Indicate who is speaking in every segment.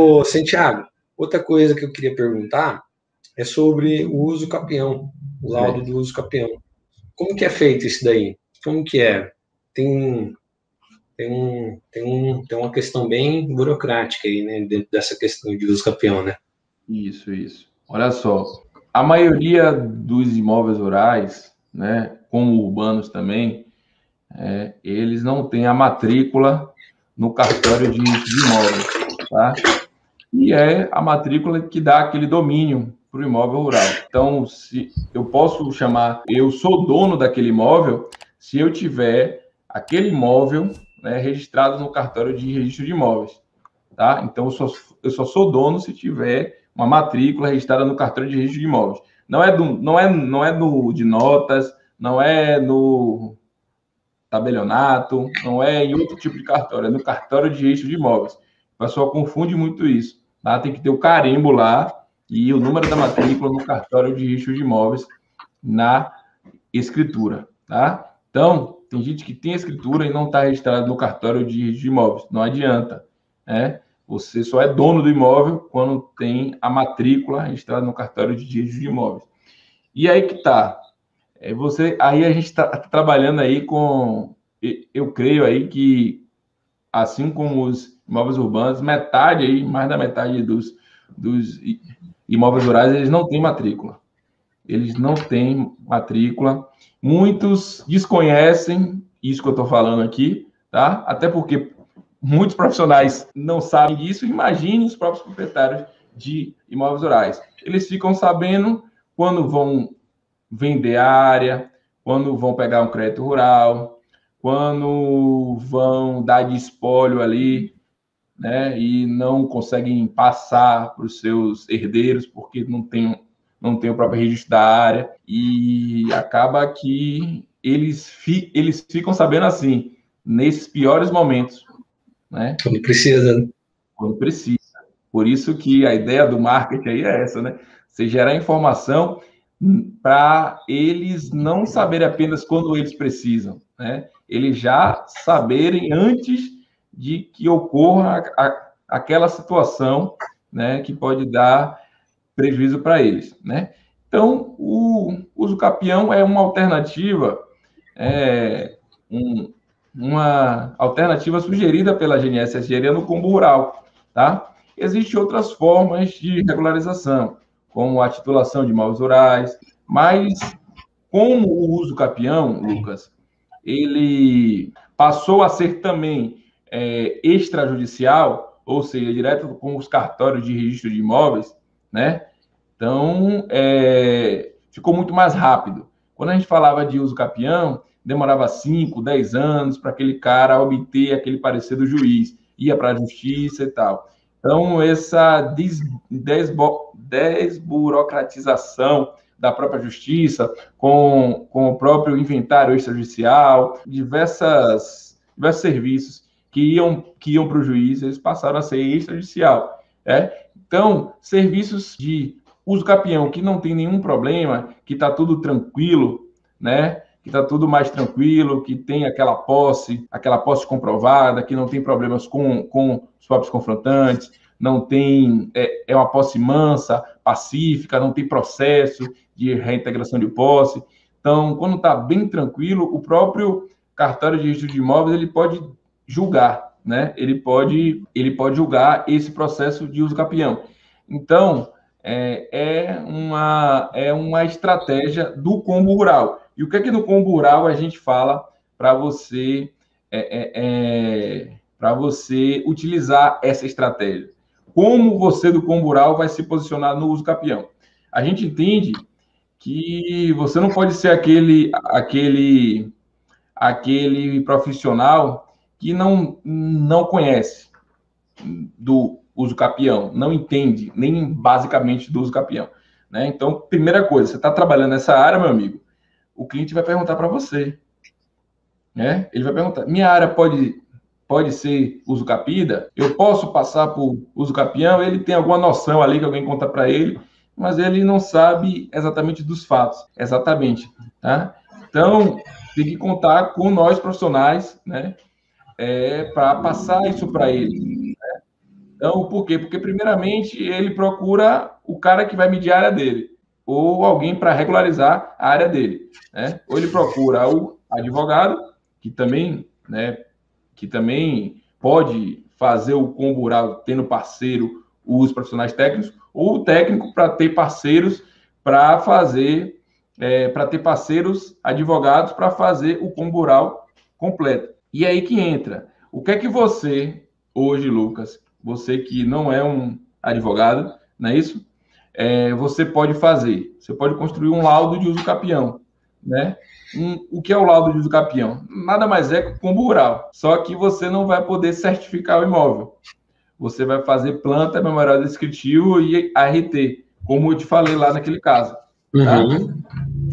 Speaker 1: Ô, Santiago, outra coisa que eu queria perguntar é sobre o uso capião, o laudo
Speaker 2: Certo.
Speaker 1: do uso capião. Como que é feito isso daí? Como que é? Tem, tem uma questão bem burocrática aí, né, dentro dessa questão de uso capião, né?
Speaker 2: Isso, isso. Olha só, a maioria dos imóveis rurais, né, como urbanos também, eles não têm a matrícula no cartório de registro de imóveis, tá? E é a matrícula que dá aquele domínio para o imóvel rural. Então, se eu posso chamar, eu sou dono daquele imóvel, se eu tiver aquele imóvel, né, registrado no cartório de registro de imóveis, tá? Então, eu só sou dono se tiver uma matrícula registrada no cartório de registro de imóveis. Não é no de notas, não é no tabelionato, não é em outro tipo de cartório, é no cartório de registro de imóveis. O pessoal confunde muito isso. Tá? Tem que ter o carimbo lá e o número da matrícula no cartório de registro de imóveis na escritura. Tá? Então, tem gente que tem escritura e não está registrado no cartório de registro de imóveis. Não adianta. Né? Você só é dono do imóvel quando tem a matrícula registrada no cartório de registro de imóveis. E aí que está. Aí a gente está trabalhando aí com, eu creio aí que, assim como os imóveis urbanos, metade aí, mais da metade dos imóveis rurais, eles não têm matrícula. Eles não têm matrícula. Muitos desconhecem isso que eu estou falando aqui, tá? Até porque muitos profissionais não sabem disso. Imagine os próprios proprietários de imóveis rurais. Eles ficam sabendo quando vão vender a área, quando vão pegar um crédito rural, quando vão dar de espólio ali, né, e não conseguem passar para os seus herdeiros porque não tem o próprio registro da área, e acaba que eles ficam sabendo assim, nesses piores momentos, né,
Speaker 1: Quando precisa, né?
Speaker 2: quando precisa. Por isso que a ideia do marketing aí é essa, né? Você gerar informação para eles não saberem apenas quando eles precisam, né? Eles já saberem antes de que ocorra aquela situação, né, que pode dar prejuízo para eles, né? Então, o uso capião é uma alternativa, é, um, uma alternativa sugerida pela GNSS no Combo Rural, tá? Existem outras formas de regularização, como a titulação de imóveis rurais, mas como o uso capião, Lucas, ele passou a ser também extrajudicial, ou seja, direto com os cartórios de registro de imóveis, né? Então, ficou muito mais rápido. Quando a gente falava de uso capião, demorava 5, 10 anos para aquele cara obter aquele parecer do juiz, ia para a justiça e tal. Então, essa desburocratização da própria justiça, com o próprio inventário extrajudicial, diversos serviços que iam para o juiz, eles passaram a ser extrajudicial. Então, serviços de uso capião que não tem nenhum problema, que está tudo tranquilo, né? Que está tudo mais tranquilo, que tem aquela posse comprovada, que não tem problemas com os próprios confrontantes, não tem, é uma posse mansa, pacífica, não tem processo de reintegração de posse. Então, quando está bem tranquilo, o próprio cartório de registro de imóveis ele pode julgar, né? Ele pode julgar esse processo de uso capião. Então, é uma estratégia do combo rural. E o que é que no combo rural a gente fala para você para você utilizar essa estratégia? Como você do combo rural vai se posicionar no uso capião? A gente entende que você não pode ser aquele profissional que não conhece do uso capião, não entende nem basicamente do uso capião, né? Então, primeira coisa, você está trabalhando nessa área, meu amigo, o cliente vai perguntar para você, né? Ele vai perguntar: minha área pode ser uso capida? Eu posso passar por uso capião? Ele tem alguma noção ali que alguém conta para ele, mas ele não sabe exatamente dos fatos, exatamente, tá? Então, tem que contar com nós profissionais, né? Para passar isso para ele. Então, por quê? Porque, primeiramente, ele procura o cara que vai medir a área dele, ou alguém para regularizar a área dele, né? Ou ele procura o advogado, que também, né, que também pode fazer o combural tendo parceiro os profissionais técnicos, ou o técnico para ter parceiros para fazer, para ter parceiros advogados para fazer o combural completo. E aí que entra. O que é que você, hoje, Lucas, você que não é um advogado, não é isso? Você pode fazer? Você pode construir um laudo de uso capião, né? O que é o laudo de uso capião? Nada mais é que o combural, só que você não vai poder certificar o imóvel. Você vai fazer planta, memorial descritivo e ART, como eu te falei lá naquele caso, tá?
Speaker 1: Uhum.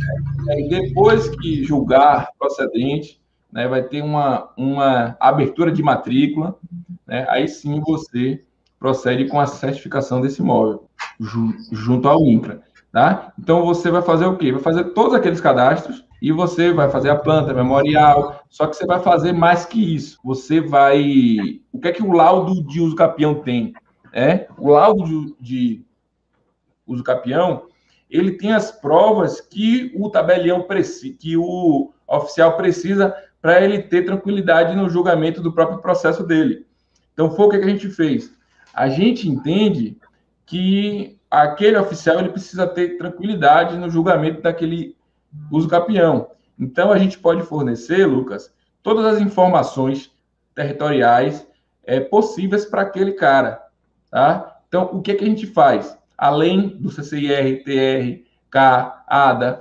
Speaker 2: E depois que julgar procedente, né, vai ter uma abertura de matrícula, né? Aí sim você procede com a certificação desse imóvel, junto ao INCRA, tá? Então você vai fazer o quê? Vai fazer todos aqueles cadastros e você vai fazer a planta memorial, só que você vai fazer mais que isso. Você vai... O que é que o laudo de uso capião tem? O laudo de uso capião, ele tem as provas que o tabelião precisa, que o oficial precisa para ele ter tranquilidade no julgamento do próprio processo dele. Então, foi o que a gente fez. A gente entende que aquele oficial ele precisa ter tranquilidade no julgamento daquele uso capião. Então, a gente pode fornecer, Lucas, todas as informações territoriais possíveis para aquele cara, tá? Então, o que a gente faz? Além do CCIR, TR, K, ADA,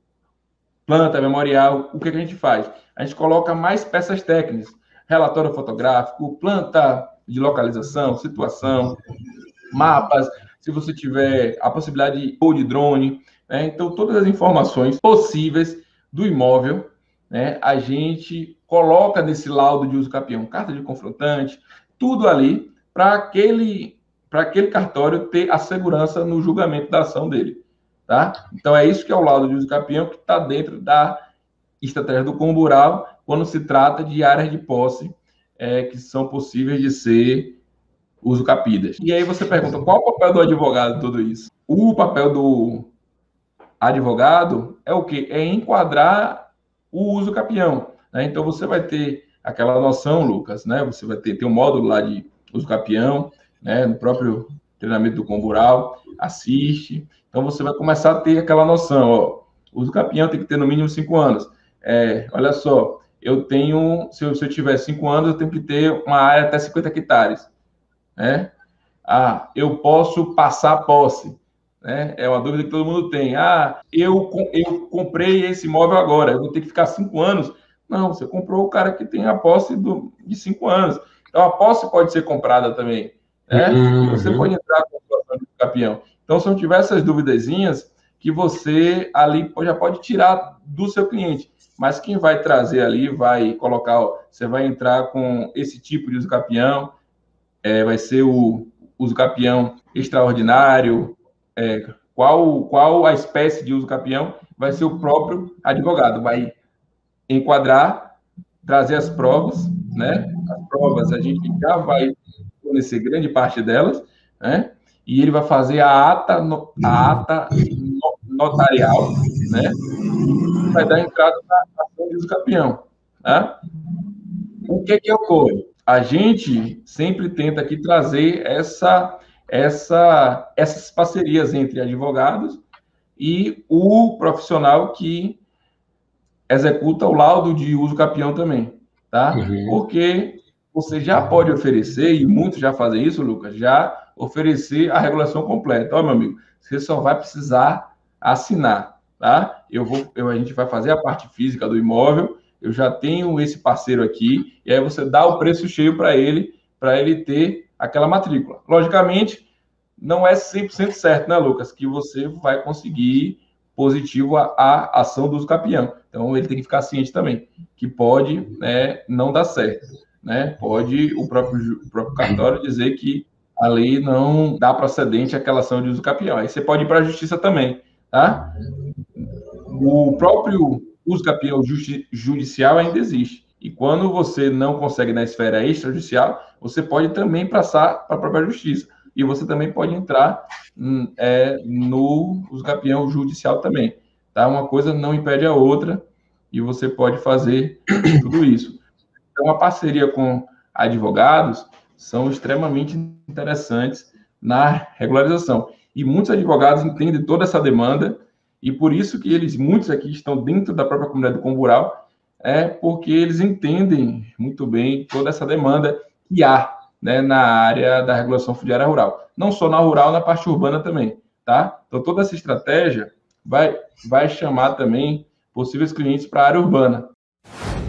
Speaker 2: planta, memorial, o que a gente faz? A gente coloca mais peças técnicas, relatório fotográfico, planta de localização, situação, mapas, se você tiver a possibilidade de drone, né? Então, todas as informações possíveis do imóvel, né, a gente coloca nesse laudo de uso capião, carta de confrontante, tudo ali para aquele cartório ter a segurança no julgamento da ação dele, tá? Então, é isso que é o laudo de uso capião, que está dentro da estratégia do combural, quando se trata de áreas de posse que são possíveis de ser usucapidas. E aí você pergunta, qual o papel do advogado em tudo isso? O papel do advogado é o quê? É enquadrar o uso capião, né? Então, você vai ter aquela noção, Lucas, né? Você vai ter um módulo lá de uso capião, né? No próprio treinamento do combural, assiste. Então, você vai começar a ter aquela noção, ó, o uso capião tem que ter no mínimo 5 anos. Olha só, eu tenho, se eu tiver 5 anos, eu tenho que ter uma área até 50 hectares, né? Eu posso passar a posse, né? É uma dúvida que todo mundo tem. Eu comprei esse imóvel agora, eu vou ter que ficar 5 anos. Não, você comprou o cara que tem a posse de 5 anos. Então, a posse pode ser comprada também, né?
Speaker 1: Uhum.
Speaker 2: Você pode entrar com a situação de capião. Então, são diversas duvidazinhas que você ali já pode tirar do seu cliente. Mas quem vai trazer ali, vai colocar, você vai entrar com esse tipo de uso capião, vai ser o uso capião extraordinário, qual a espécie de uso capião, vai ser o próprio advogado, vai enquadrar, trazer as provas, né? As provas a gente já vai fornecer grande parte delas, né? E ele vai fazer a ata notarial, né? E vai dar entrada na ação de uso capião, tá? O que ocorre? A gente sempre tenta aqui trazer essas parcerias entre advogados e o profissional que executa o laudo de uso capião também, tá?
Speaker 1: Uhum.
Speaker 2: Porque você já pode oferecer, e muitos já fazem isso, Lucas, já oferecer a regulação completa. Ó, meu amigo, você só vai precisar assinar, tá? A gente vai fazer a parte física do imóvel, eu já tenho esse parceiro aqui, e aí você dá o preço cheio para ele ter aquela matrícula. Logicamente, não é 100% certo, né, Lucas, que você vai conseguir positivo a ação do uso capião. Então, ele tem que ficar ciente também, que pode, né, não dar certo, né? Pode o próprio cartório dizer que a lei não dá procedente àquela ação de uso capião. Aí você pode ir para a justiça também, tá? O próprio uso capião judicial ainda existe. E quando você não consegue na esfera extrajudicial, você pode também passar para a própria justiça. E você também pode entrar no usucapião judicial também. Tá? Uma coisa não impede a outra e você pode fazer tudo isso. Então, a parceria com advogados são extremamente interessantes na regularização. E muitos advogados entendem toda essa demanda e por isso que muitos aqui estão dentro da própria comunidade do Combural, porque eles entendem muito bem toda essa demanda que há, né, na área da regulação fundiária rural. Não só na rural, na parte urbana também, tá? Então, toda essa estratégia vai chamar também possíveis clientes para a área urbana.